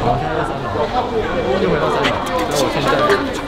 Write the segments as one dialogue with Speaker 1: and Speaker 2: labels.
Speaker 1: 好，现在在3楼，又回到3楼，所以我现在。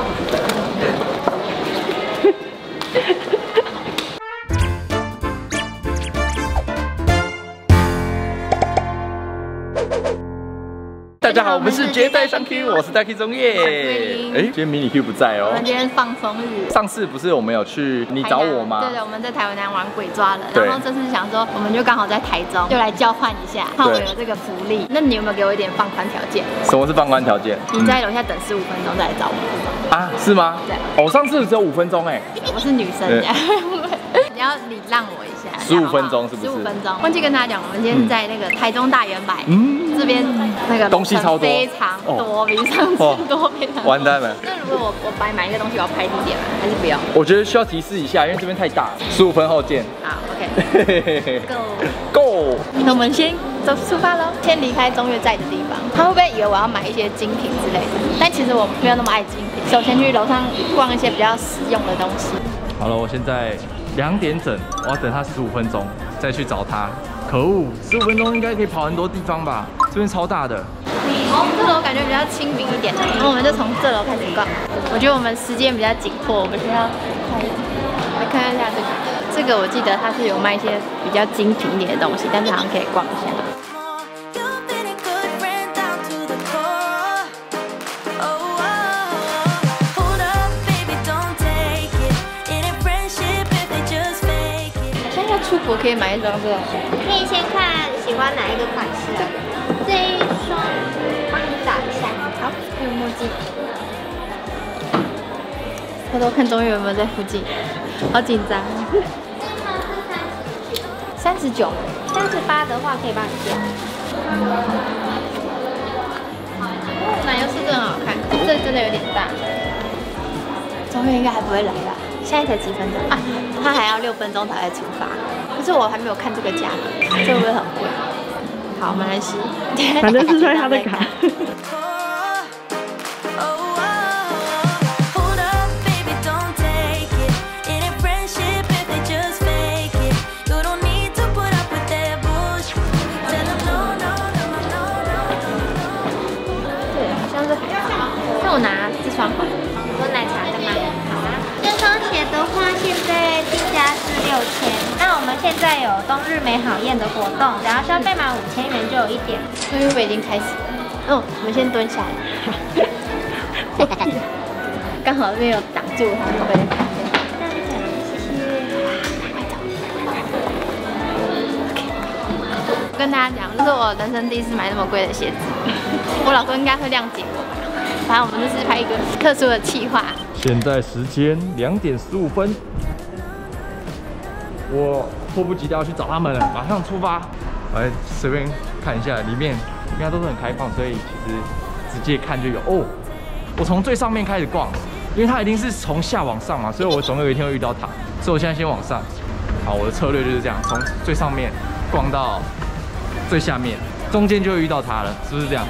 Speaker 1: 大家好，我们是绝代双 Q， 我是大 Q 中叶。今天迷你 Q 不在哦。
Speaker 2: 我们今天放松日。
Speaker 1: 上次不是我们有去你找我吗？
Speaker 2: 对的，我们在台湾玩鬼抓人，然后这次想说，我们就刚好在台中，就来交换一下，看我有这个福利。那你有没有给我一点放宽条件？
Speaker 1: 什么是放宽条件？
Speaker 2: 你在楼下等15分钟再来找我。
Speaker 1: 啊，是吗？
Speaker 2: 对。
Speaker 1: 我上次只有5分钟哎。
Speaker 2: 我是女生，你要礼让我一下。
Speaker 1: 15分钟是不是
Speaker 2: ？15分钟。忘记跟大家讲，我们今天是在那个台中大圆柏，这边那个
Speaker 1: 东西超多，
Speaker 2: 非常多，比上次多非常多。
Speaker 1: 完蛋了。
Speaker 2: 那如果我白买一个东西，我要拍地点吗？还是不用？
Speaker 1: 我觉得需要提示一下，因为这边太大。15分后见。
Speaker 2: 好 ，OK。
Speaker 1: Go。
Speaker 2: 那我们先出发喽，先离开中越在的地方。他会不会以为我要买一些精品之类的？但其实我没有那么爱精品，首先去楼上逛一些比较实用的东西。
Speaker 1: 好了，我现在2点整，我要等他15分钟再去找他。可恶，15分钟应该可以跑很多地方吧？这边超大的。
Speaker 2: 这楼感觉比较亲民一点，然后我们就从这楼开始逛。我觉得我们时间比较紧迫，我们先要来看一下这个。这个我记得它是有卖一些比较精品一点的东西，但是好像可以逛一下。出国可以买一双这种，
Speaker 3: 可以先看喜欢哪一个款式。这一双帮你找一下。
Speaker 2: 好，还有墨镜。偷偷看中越有没有在附近，好紧张。39，38
Speaker 3: 的话可以帮你调。
Speaker 2: 奶油是真的好看，这真的有点大。中越应该还不会来啦。现在才几分钟啊？他还要6分钟才会出发。可是我还没有看这个价格，这会不会很贵？好，没关系，
Speaker 4: 反正是刷他的卡。
Speaker 2: 对，好像是还好。那我拿这双吧。
Speaker 3: 有奶茶的吗？好啊。这双鞋的话，现在定价是6000。那我们现在有冬日美好宴的活动，只要消费满5000元就有1点。
Speaker 2: 所以会不会已经开始了？我们先蹲下来。刚好没有挡住他们被看见。
Speaker 3: 谢谢。
Speaker 2: 我跟大家讲，这是我人生第一次买那么贵的鞋子，我老公应该会谅解我吧。反正我们这是拍一个特殊的企划。
Speaker 1: 现在时间2点15分，我迫不及待要去找他们了，马上出发。我来随便看一下，里面应该都是很开放，所以其实直接看就有哦。我从最上面开始逛，因为它一定是从下往上嘛，所以我总有一天会遇到它，所以我现在先往上。好，我的策略就是这样，从最上面逛到最下面，中间就会遇到它了，是不是这样？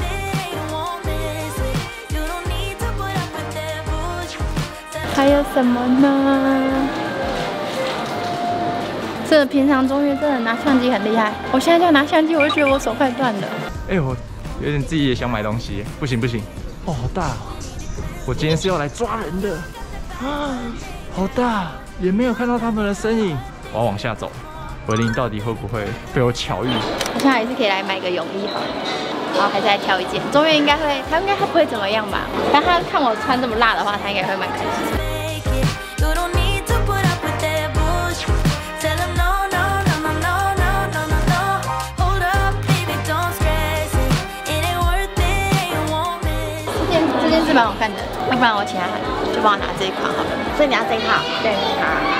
Speaker 2: 还有什么呢？真的，平常中越真的拿相机很厉害。我现在就要拿相机，我就觉得我手快断了。
Speaker 1: 我有点自己也想买东西，不行不行，好大！我今天是要来抓人的啊，好大，也没有看到他们的身影。我要往下走，文林到底会不会被我巧遇？
Speaker 2: 好像还是可以来买个泳衣好了。然后还是来挑一件，中越应该会，他不会怎么样吧？但他看我穿这么辣的话，他应该会蛮开心的。这件是蛮好看的，要不然我请他就帮我拿这一款好了。所以你要这一套？对，好。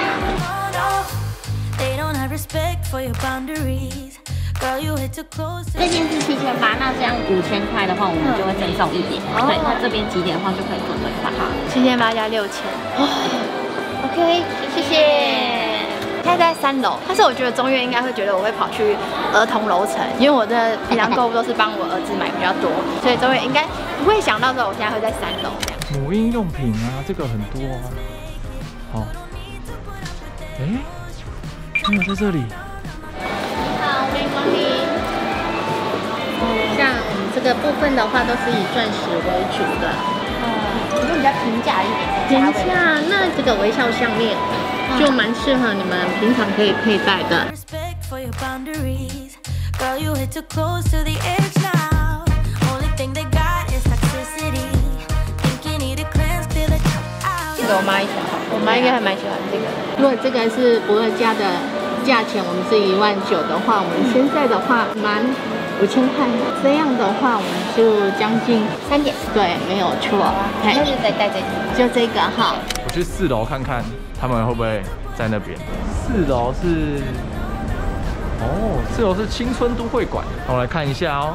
Speaker 3: 这件是7800，那这样5000块的话，我们就会赠送1点。对，那这边几点的话就可以做兑换。好
Speaker 2: ，7800加6000。OK， 谢谢。现在在3楼，但是我觉得中越应该会觉得我会跑去儿童楼层，因为我的平常购物都是帮我儿子买比较多，所以中越应该不会想到说我现在会在3楼这样。
Speaker 1: 母婴用品啊，这个很多啊。好，没有在这里。
Speaker 2: 好，欢迎光临。像我们这这个部分的话都是以钻石为主的。
Speaker 3: 就比较平价一点的
Speaker 2: 等一
Speaker 3: 价位。
Speaker 2: 下，那这个微笑项链就蛮适合你们平常可以佩戴的。
Speaker 5: Respect for your boundaries. Girl, you hit too close to the edge now. Only thing they got is toxicity. Think you need a cleanse, feel it out.
Speaker 2: 这个我妈也喜欢，我妈应该还蛮喜欢这个。如果这个是不二价的价钱，我们是19000的话，我们现在的话满5000块，这样的话我们就将近
Speaker 3: 3点，
Speaker 2: 对，没有错。
Speaker 3: 那就再带这个。
Speaker 2: 就这个哈。
Speaker 1: 我去4楼看看他们会不会在那边。4楼是4楼是青春都会馆，我来看一下哦。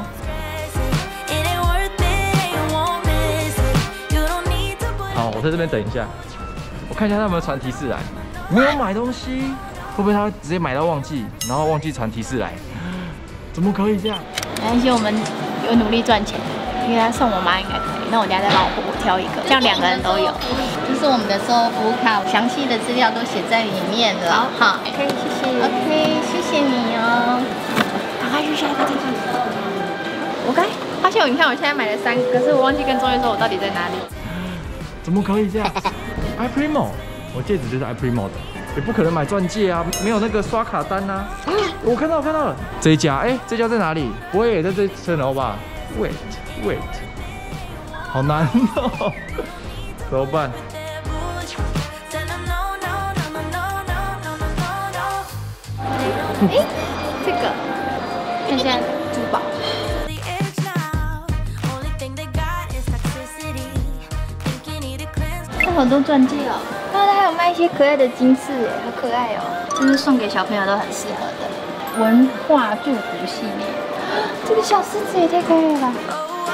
Speaker 5: It ain't worth it, you won't miss it. You don't need to put
Speaker 1: 好，我在这边等一下，我看一下他有没有传提示来。没有买东西，会不会他会直接买到忘记，然后忘记传提示来？怎么可以这样？
Speaker 2: 没关系，我们有努力赚钱，因为他送我妈应该可以。那我等下再帮我婆婆挑一个，这样2个人都有。这是我们的售后服务卡，详细的资料都写在里面了。好，
Speaker 3: 可以，谢谢。
Speaker 2: OK， 谢谢你哦。赶快去下一个地方。我刚发现你看我现在买了3个，可是我忘记跟中介说我到底在哪里。
Speaker 1: 怎么可以这样？iPrimo， 我戒指就是 iPrimo 的，也不可能买钻戒啊，没有那个刷卡单啊。我看到了，这一家，这家在哪里？不会也在这层楼吧 ？Wait， 好难哦，怎么办？
Speaker 5: Tell them no, no, no, no, no, no, no, no, no.
Speaker 2: 这个看一下珠宝。
Speaker 5: To the edge now. Only thing they got is toxicity. Think you need a cleanse.
Speaker 2: 这好多钻戒哦，然后它还有卖一些可爱的金饰耶，好可爱哦！这是送给小朋友都很适合的文化祝福系列。这个小狮子也太可爱了吧！
Speaker 5: Oh,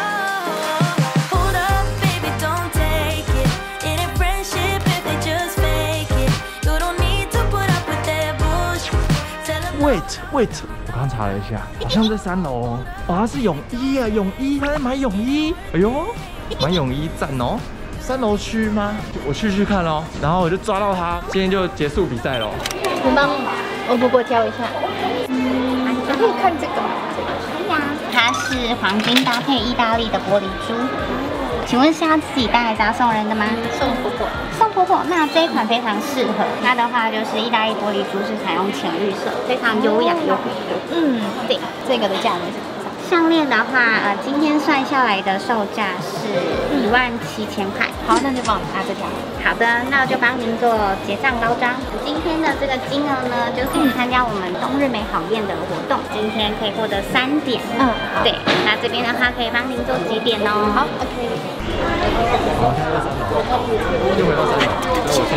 Speaker 5: hold up, baby, don't take it. It ain't friendship if they just fake it. You don't need to put up with their bullshit. Tell them
Speaker 1: Wait， 我刚查了一下，好像在3楼哦。哦，它是泳衣啊，泳衣，他在买泳衣。哎呦，买泳衣赞哦。3楼区吗？我去看咯，然后我就抓到他，今天就结束比赛咯。
Speaker 2: 你帮我婆婆挑一下。你可以看这个。
Speaker 3: 它是黄金搭配意大利的玻璃珠，请问是要自己戴还是要送人的吗？
Speaker 2: 送婆婆。
Speaker 3: 送婆婆，那这一款非常适合。它的话就是意大利玻璃珠是采用浅绿色，非常优雅又很
Speaker 2: 嗯，对，这个的价格是多少？
Speaker 3: 项链的话，今天算下来的售价是17000块。
Speaker 2: 好，那就帮我拿这条。
Speaker 3: 好的，那我就帮您做结账包装。今天的这个金额呢，就是你参加我们冬日美好宴的活动，今天可以获得3点。
Speaker 2: 好
Speaker 3: 对，那这边的话可以帮您做几点哦。
Speaker 2: 好，OK。
Speaker 1: 我现在在3楼，又回到3楼，所以我现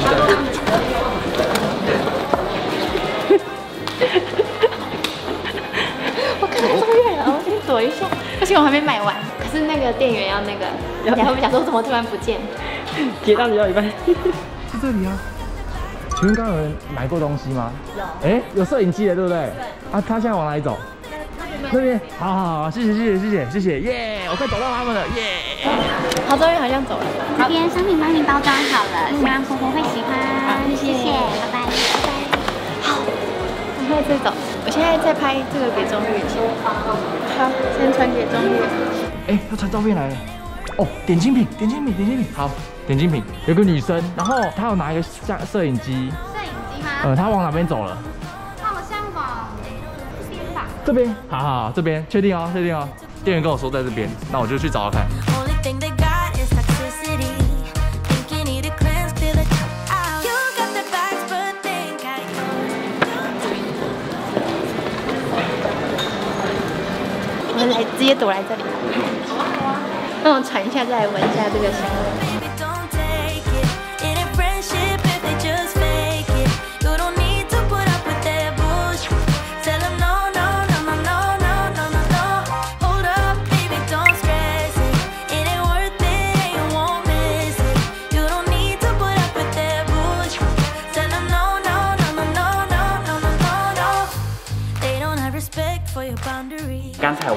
Speaker 1: 在。
Speaker 2: 我看到中越了，我先躲一下。而且我还没买完，可是那个店员要那个，然后我们想说怎么突然不见？
Speaker 4: 结账结到一半，
Speaker 1: 是这里啊。请问刚刚有人买过东西吗？有。有摄影机的，对不对？啊，他现在往哪里走？那边。好，谢谢，耶！我快找到他们了，耶！
Speaker 2: 好，中越好像走了。
Speaker 3: 这边商品帮您包装好了，希望婆婆会喜欢。
Speaker 2: 好谢谢
Speaker 3: 拜拜。
Speaker 2: 好，然后再走。我现在在拍这个给中越先。好，先传给中越。
Speaker 1: 要传照片来了。哦，点睛品。好，点睛品有个女生，然后她有拿一个摄影机。
Speaker 3: 摄影机吗？
Speaker 1: 她往哪边走了？
Speaker 3: 好像往这边吧。
Speaker 1: 这边。好，这边确定哦。店员跟我说在这边，那我就去找找看。
Speaker 5: only thing they got is toxicity. Think you need a cleanse, feel it out. You got the vibes, but think I
Speaker 2: 我来直接躲来这里。让我传一下，再来闻一下这个香味。
Speaker 5: Baby, don't take it. It ain't friendship if they just fake it. You don't need to put up with their bullshit. Tell them no, no, no, no, no, no, no, no, no. Hold up, baby, don't stress it. It ain't worth it, you won't miss it. You don't need to put up with their bullshit. Tell them no, no, no, no, no, no, no, no, no, no. They don't have respect for your boundaries.
Speaker 6: 刚才我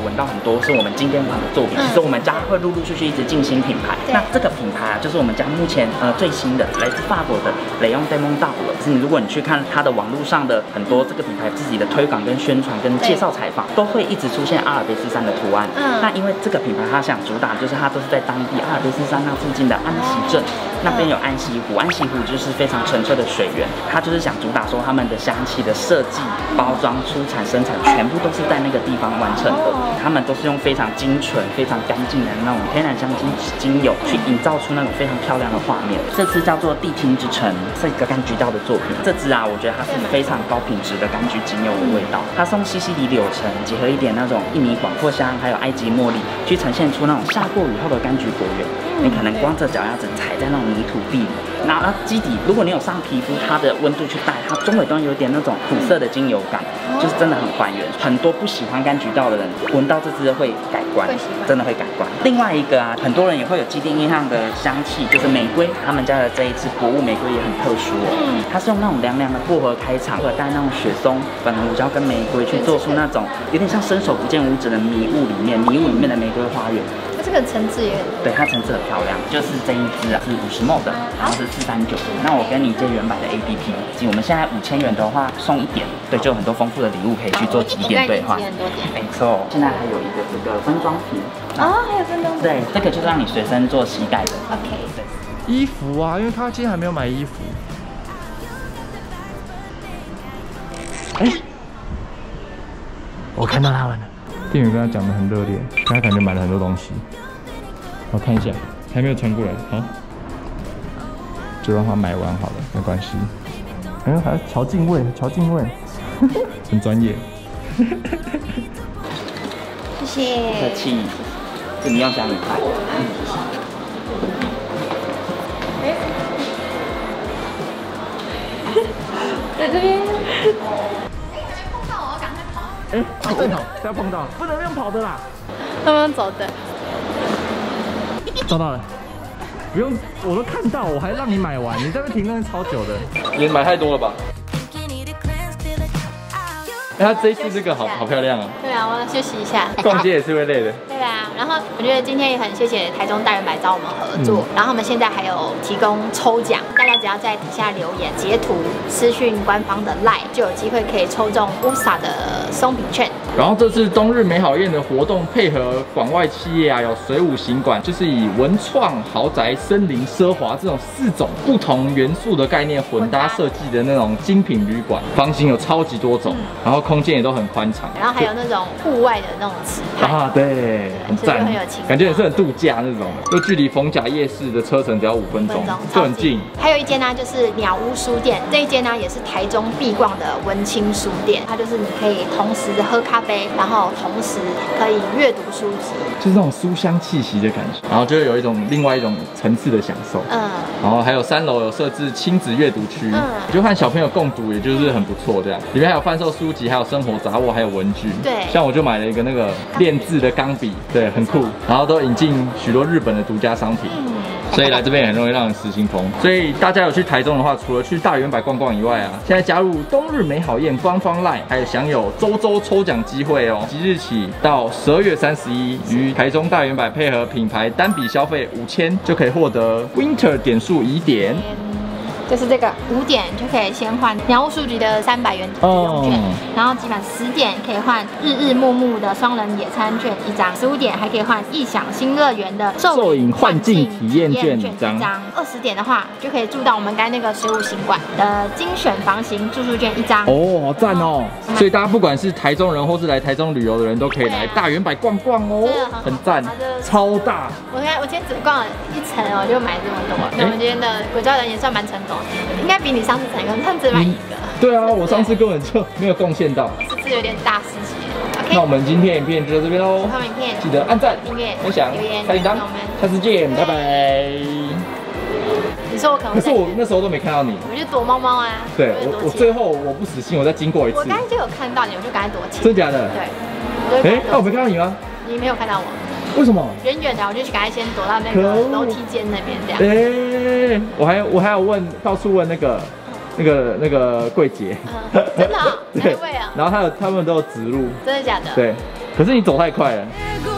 Speaker 6: 闻到很多是我们经典款的作品。其实我们家会陆陆续续一直进新品牌。那这个品牌啊，就是我们家目前最新的，来自法国的雷昂 Demon 到了。是如果你去看它的网络上的很多这个品牌自己的推广跟宣传跟介绍采访，都会一直出现阿尔卑斯山的图案。那因为这个品牌它想主打就是它都是在当地阿尔卑斯山那附近的安息镇。那边有安息湖，安息湖就是非常纯粹的水源，它就是想主打说他们的香气的设计、包装、出产、生产全部都是在那个地方完成的。他们都是用非常精纯、非常干净的那种天然香精油去营造出那种非常漂亮的画面。这支叫做地听之城，是一个柑橘调的作品。这支啊，我觉得它是非常高品质的柑橘精油的味道，它是用西西里柳橙结合一点那种印尼广藿香，还有埃及茉莉，去呈现出那种下过雨后的柑橘果园。你可能光着脚丫子踩在那种泥土地里，然后基底，如果你有上皮肤，它的温度去带，它中尾端有点那种苦涩的精油感，就是真的很还原。很多不喜欢柑橘调的人，闻到这支会改观，真的会改观。另外一个啊，很多人也会有既定印象的香气，就是玫瑰。他们家的这一支果物玫瑰也很特殊哦，它是用那种凉凉的薄荷开场，或者带那种雪松、粉红胡椒跟玫瑰去做出那种有点像伸手不见五指的迷雾里面的玫瑰花园。
Speaker 2: 这个层次也很
Speaker 6: 对，它层次很漂亮，就是这一支啊是50ml的，然后是439。那我跟你借原版的 APP， 我们现在5000元的话送1点，对，就有很多丰富的礼物可以去做几点兑换。没错，现在还有一个这个分装瓶。
Speaker 2: 哦，还有分装瓶。对，
Speaker 6: 这个就是让你随身做携带的。
Speaker 2: OK。
Speaker 6: 对。
Speaker 1: 衣服啊，因为他今天还没有买衣服。哎，我看到他们了。店员跟他讲的很热烈，他感觉买了很多东西。我看一下，还没有传过来，好，就让他买完好了，没关系。哎呦，还要调镜位，很专业。
Speaker 3: 谢谢。
Speaker 6: 客气，这你用小米牌。
Speaker 2: 在这边。
Speaker 1: 哎，好正好，不要碰到，不能用跑的啦。
Speaker 2: 他们走的。
Speaker 1: 找到了，不用，我都看到，我还让你买完，你在那边停那边超久的，你买太多了吧？哎，他这一次这个好漂亮啊！
Speaker 2: 对啊，我要休息一下。
Speaker 1: 逛街也是会累的。
Speaker 2: 对啊，然后我觉得今天也很谢谢台中大圆柏找我们合作，然后他们现在还有提供抽奖，大家只要在底下留言截图私讯官方的 LINE， 就有机会可以抽中 USA 的松饼券。
Speaker 1: 然后这次冬日美好宴的活动配合馆外企业啊，有水舞行馆，就是以文创、豪宅、森林、奢华这种4种不同元素的概念混搭设计的那种精品旅馆，房型有超级多种，然后空间也都很宽敞，
Speaker 2: 然后还有那种户外的那种池畔
Speaker 1: 啊，对，很赞，
Speaker 2: 很有情，
Speaker 1: 感觉也是很度假那种，就距离逢甲夜市的车程只要5分钟，就很近。还
Speaker 2: 有一间呢，就是鸟屋书店，这一间呢也是台中必逛的文青书店，它就是你可以同时喝咖啡，然后同时可以阅读书籍，
Speaker 1: 就是那种书香气息的感觉，然后就有另外一种层次的享受。然后还有3楼有设置亲子阅读区，就和小朋友共读，也就是很不错这样。里面还有贩售书籍，还有生活杂货，还有文具。
Speaker 2: 对，
Speaker 1: 像我就买了一个那个练字的钢笔，对，很酷。然后都引进许多日本的独家商品。所以来这边也很容易让人失心疯。所以大家有去台中的话，除了去大圆柏逛逛以外啊，现在加入冬日美好宴官方 LINE， 还有享有周抽奖机会哦。即日起到12月31，于台中大圆柏配合品牌单笔消费5000，就可以获得 Winter 点数1点。
Speaker 2: 就是这个5点就可以先换鸟屋书局的300元抵用券，然后集满10点可以换日暮暮的双人野餐券1张，15点还可以换异想新乐园的
Speaker 1: 兽影幻境体验券1张
Speaker 2: ，20点的话就可以住到我们刚才那个水舞行馆的精选房型住宿券1张。
Speaker 1: 哦，好赞哦！所以大家不管是台中人或是来台中旅游的人都可以来大圆柏逛逛哦，很赞，超大。
Speaker 2: 我今天只逛了1层哦，就买这么多。那我们今天的鬼抓人也算蛮成功。应该比你上次成功，上次买1个。
Speaker 1: 对啊，我上次根本就没有贡献到。
Speaker 2: 这次有点大事情。
Speaker 1: 那我们今天影片就到这边喽。
Speaker 2: 喜欢影片
Speaker 1: 记得按赞、
Speaker 2: 订阅、
Speaker 1: 分享、
Speaker 2: 留言、
Speaker 1: 开铃铛。下次见，拜拜。
Speaker 2: 你说我可能？
Speaker 1: 可是我那时候都没看到你。
Speaker 2: 我就躲猫猫啊。
Speaker 1: 对，我最后我不死心，我再经过一次。
Speaker 2: 我刚才就有看到你，我就赶快躲起来。
Speaker 1: 真假的？
Speaker 2: 对。
Speaker 1: 哎，那我没看到你吗？
Speaker 2: 你没有看到我。
Speaker 1: 为什么？
Speaker 2: 远远的，我就赶快先躲到那个楼梯间那边这样。
Speaker 1: 哎，我还有到处问那个柜姐。
Speaker 2: 真的？哪一位啊？
Speaker 1: 然后他们都有指路。
Speaker 2: 真的假的？
Speaker 1: 对。 可是你走太快了。
Speaker 5: There goes